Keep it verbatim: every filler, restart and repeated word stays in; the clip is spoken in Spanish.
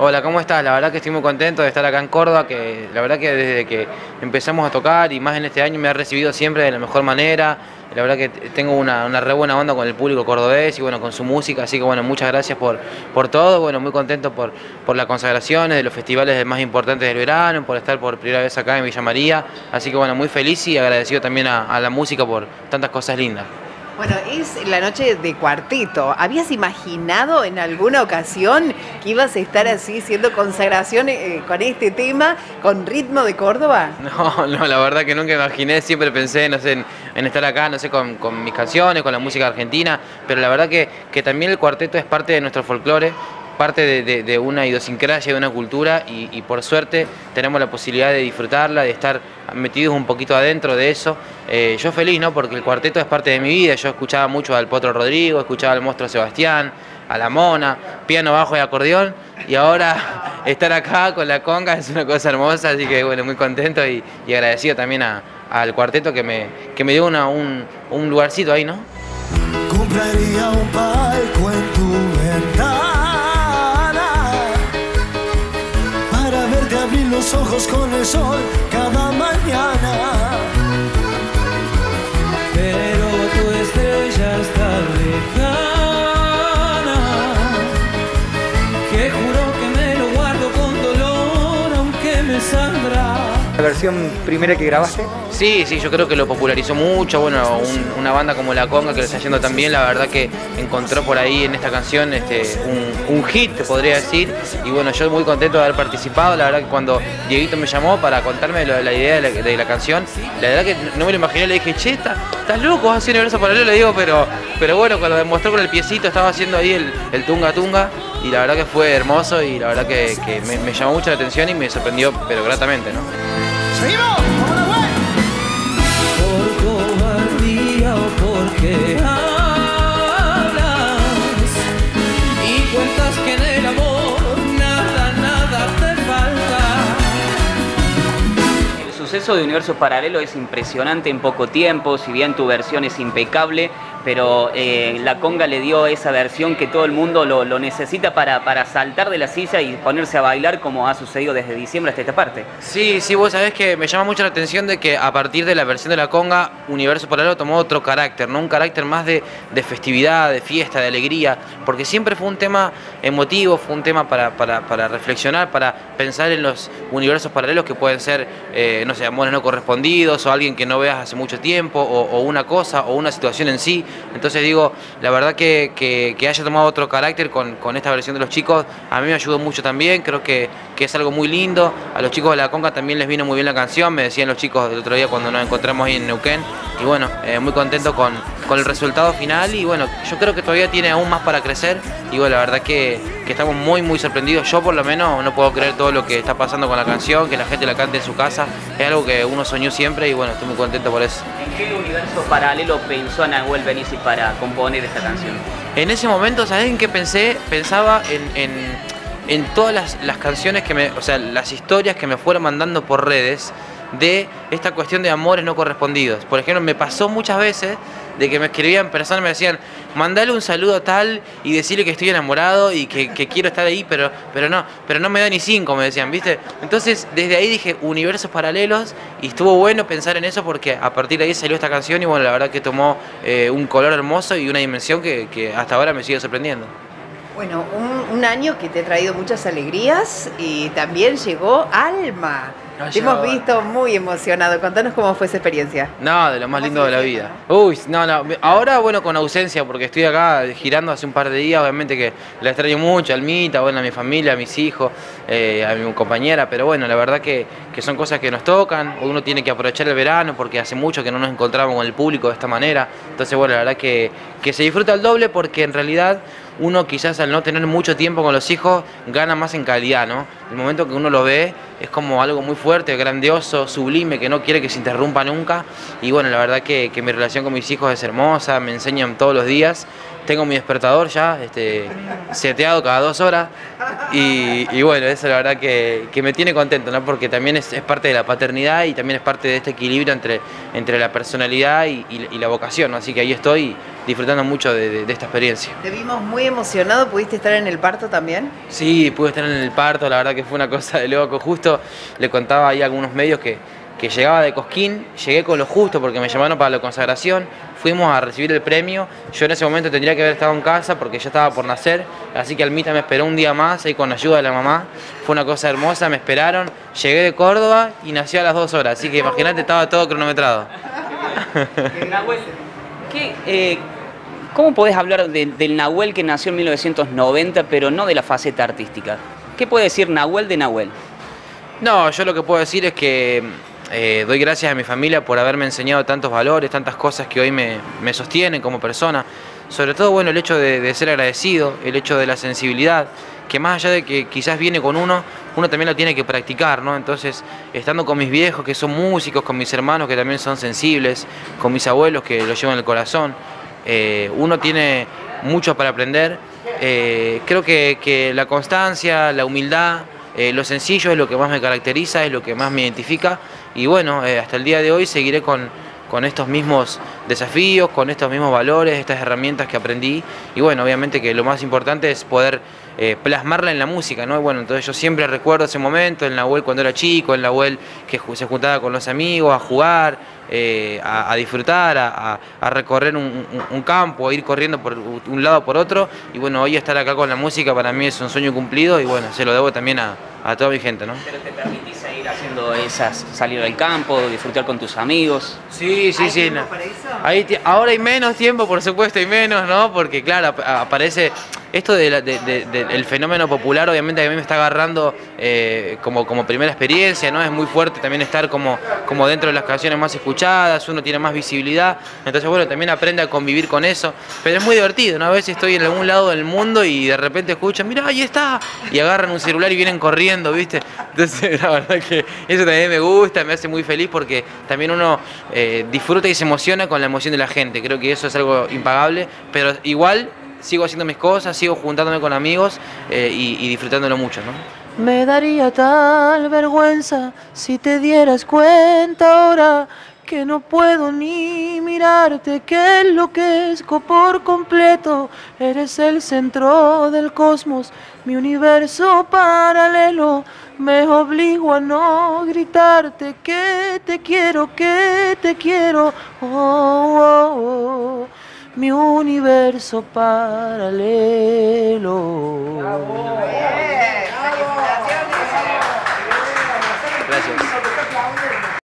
Hola, ¿cómo estás? La verdad que estoy muy contento de estar acá en Córdoba, que la verdad que desde que empezamos a tocar y más en este año me ha recibido siempre de la mejor manera. La verdad que tengo una, una re buena onda con el público cordobés y bueno, con su música, así que bueno, muchas gracias por, por todo, bueno, muy contento por, por las consagraciones de los festivales más importantes del verano, por estar por primera vez acá en Villa María, así que bueno, muy feliz y agradecido también a, a la música por tantas cosas lindas. Bueno, es la noche de cuarteto. ¿Habías imaginado en alguna ocasión que ibas a estar así, haciendo consagración eh, con este tema, con ritmo de Córdoba? No, no, la verdad que nunca imaginé, siempre pensé, no sé, en, en estar acá, no sé, con, con mis canciones, con la música argentina, pero la verdad que, que también el cuarteto es parte de nuestro folclore, parte de, de, de una idiosincrasia, de una cultura y, y por suerte tenemos la posibilidad de disfrutarla, de estar metidos un poquito adentro de eso. Eh, yo feliz, ¿no? Porque el cuarteto es parte de mi vida, yo escuchaba mucho al Potro Rodrigo, escuchaba al Monstruo Sebastián, a la Mona, piano, bajo y acordeón, y ahora estar acá con la conga es una cosa hermosa, así que bueno, muy contento y, y agradecido también a, al cuarteto que me, que me dio una, un, un lugarcito ahí, ¿no? Compraría un palco en tu ventana para verte abrir los ojos con el sol cada mañana. Pero tu estrella está lejana, que juro que me lo guardo con dolor aunque me sangra. ¿La versión primera que grabaste? Sí, sí, yo creo que lo popularizó mucho, bueno, un, una banda como La Conga que lo está haciendo también, la verdad que encontró por ahí en esta canción este, un, un hit, te podría decir, y bueno, yo muy contento de haber participado, la verdad que cuando Dieguito me llamó para contarme lo, la idea de la, de la canción, la verdad que no me lo imaginé, le dije, che, ¿estás loco? ¿Has sido universo paralelo? Le digo, pero, pero bueno, cuando lo demostró con el piecito, estaba haciendo ahí el, el tunga tunga, y la verdad que fue hermoso, y la verdad que, que me, me llamó mucho la atención y me sorprendió, pero gratamente, ¿no? ¡Seguimos! ¡Vamos a la Por cobardía o porque hablas y cuentas que en el amor nada, nada te falta. El suceso de Universo Paralelo es impresionante en poco tiempo, si bien tu versión es impecable, pero eh, La Conga le dio esa versión que todo el mundo lo, lo necesita para, para saltar de la silla y ponerse a bailar como ha sucedido desde diciembre hasta esta parte. Sí, sí, vos sabés que me llama mucho la atención de que a partir de la versión de La Conga, Universo Paralelo tomó otro carácter, ¿no? Un carácter más de, de festividad, de fiesta, de alegría, porque siempre fue un tema emotivo, fue un tema para, para, para reflexionar, para pensar en los universos paralelos que pueden ser, eh, no sé, amores no correspondidos, o alguien que no veas hace mucho tiempo, o, o una cosa, o una situación en sí. Entonces digo, la verdad que, que, que haya tomado otro carácter con, con esta versión de los chicos, a mí me ayudó mucho también, creo que, que es algo muy lindo. A los chicos de La Conga también les vino muy bien la canción, me decían los chicos el otro día cuando nos encontramos ahí en Neuquén, y bueno, eh, muy contento con, con el resultado final, y bueno, yo creo que todavía tiene aún más para crecer, y bueno, la verdad que, que estamos muy muy sorprendidos. Yo por lo menos no puedo creer todo lo que está pasando con la canción, que la gente la cante en su casa, es algo que uno soñó siempre, y bueno, estoy muy contento por eso. ¿En qué universo paralelo pensó Nahuel Benici para componer esta canción? En ese momento, ¿sabés en qué pensé? Pensaba en, en, en todas las, las canciones que me, o sea, las historias que me fueron mandando por redes de esta cuestión de amores no correspondidos. Por ejemplo, me pasó muchas veces de que me escribían personas, me decían, mandale un saludo tal y decirle que estoy enamorado y que, que quiero estar ahí, pero, pero no, pero no me da ni cinco, me decían, ¿viste? Entonces, desde ahí dije, universos paralelos, y estuvo bueno pensar en eso porque a partir de ahí salió esta canción y bueno, la verdad que tomó eh, un color hermoso y una dimensión que, que hasta ahora me sigue sorprendiendo. Bueno, un, un año que te ha traído muchas alegrías y también llegó Alma. No, Te hemos llegó visto muy emocionado. Contanos cómo fue esa experiencia. No, de lo más lindo de la vida. ¿no? Uy, no, no. Ahora, bueno, con ausencia, porque estoy acá girando hace un par de días. Obviamente que la extraño mucho, a Almita, bueno, a mi familia, a mis hijos, eh, a mi compañera. Pero bueno, la verdad que, que son cosas que nos tocan. Uno tiene que aprovechar el verano porque hace mucho que no nos encontramos con el público de esta manera. Entonces, bueno, la verdad que, que se disfruta el doble porque en realidad uno quizás al no tener mucho tiempo con los hijos gana más en calidad, ¿no? El momento que uno lo ve es como algo muy fuerte, grandioso, sublime, que no quiere que se interrumpa nunca. Y bueno, la verdad que, que mi relación con mis hijos es hermosa, me enseñan todos los días tengo mi despertador ya, este, seteado cada dos horas. Y, y bueno, eso la verdad que, que me tiene contento, ¿no? Porque también es, es parte de la paternidad y también es parte de este equilibrio entre, entre la personalidad y, y, y la vocación, ¿no? Así que ahí estoy disfrutando mucho de, de, de esta experiencia. Te vimos muy emocionado, ¿pudiste estar en el parto también? Sí, pude estar en el parto, la verdad que fue una cosa de loco. Justo le contaba ahí a algunos medios que, que llegaba de Cosquín, llegué con lo justo porque me llamaron para la consagración, fuimos a recibir el premio, yo en ese momento tendría que haber estado en casa porque ya estaba por nacer, así que Almita me esperó un día más ahí con la ayuda de la mamá, fue una cosa hermosa, me esperaron, llegué de Córdoba y nació a las dos horas, así que imagínate, estaba todo cronometrado. Nahuel, ¿qué, eh, ¿cómo podés hablar de, del Nahuel que nació en mil novecientos noventa pero no de la faceta artística? ¿Qué puede decir Nahuel de Nahuel? No, yo lo que puedo decir es que eh, doy gracias a mi familia por haberme enseñado tantos valores, tantas cosas que hoy me, me sostienen como persona. Sobre todo, bueno, el hecho de, de ser agradecido, el hecho de la sensibilidad, que más allá de que quizás viene con uno, uno también lo tiene que practicar, ¿no? Entonces, estando con mis viejos que son músicos, con mis hermanos que también son sensibles, con mis abuelos que lo llevan en el corazón, eh, uno tiene mucho para aprender. Eh, creo que, que la constancia, la humildad, Eh, lo sencillo es lo que más me caracteriza, es lo que más me identifica y bueno, eh, hasta el día de hoy seguiré con, con estos mismos desafíos, con estos mismos valores, estas herramientas que aprendí y bueno, obviamente que lo más importante es poder eh, plasmarla en la música, ¿no? Y bueno, entonces yo siempre recuerdo ese momento, el Nahuel cuando era chico, el Nahuel que se juntaba con los amigos a jugar, eh, a, a disfrutar, a, a recorrer un, un, un campo, a ir corriendo por un lado por otro y bueno, hoy estar acá con la música para mí es un sueño cumplido y bueno, se lo debo también a, a toda mi gente, ¿no? Pero te permitís seguir haciendo esas, salir del campo, disfrutar con tus amigos. Sí, sí, ¿Hay sí. tiempo No. para eso? Ahí, ahora hay menos tiempo, por supuesto, hay menos, ¿no? Porque claro, ap aparece esto del de, de, de, de, fenómeno popular, obviamente a mí me está agarrando eh, como, como primera experiencia, ¿no? Es muy fuerte también estar como, como dentro de las canciones más escuchadas, uno tiene más visibilidad, entonces bueno, también aprende a convivir con eso, pero es muy divertido, ¿no? A veces estoy en algún lado del mundo y de repente escuchan, mira, ahí está, y agarran un celular y vienen corriendo, ¿viste? Entonces la verdad que eso también me gusta, me hace muy feliz porque también uno eh, disfruta y se emociona con la emoción de la gente, creo que eso es algo impagable, pero igual sigo haciendo mis cosas, sigo juntándome con amigos eh, y, y disfrutándolo mucho, ¿no? Me daría tal vergüenza si te dieras cuenta ahora que no puedo ni mirarte, que enloquezco por completo. Eres el centro del cosmos, mi universo paralelo. Me obligo a no gritarte que te quiero, que te quiero. Oh, oh, oh, mi universo paralelo. Bien.